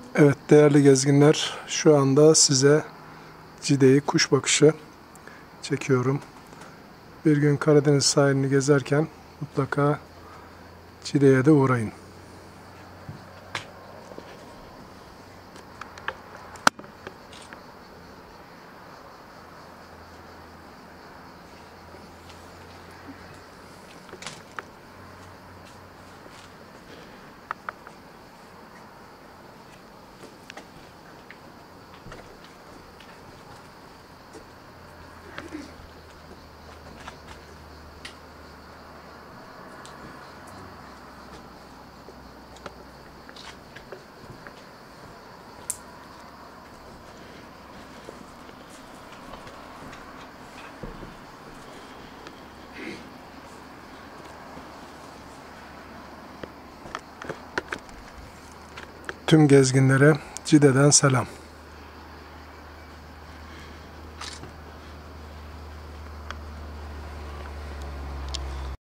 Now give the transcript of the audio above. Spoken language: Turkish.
Evet değerli gezginler, şu anda size Cide'yi kuş bakışı çekiyorum. Bir gün Karadeniz sahilini gezerken mutlaka Cide'ye de uğrayın. Tüm gezginlere Cide'den selam.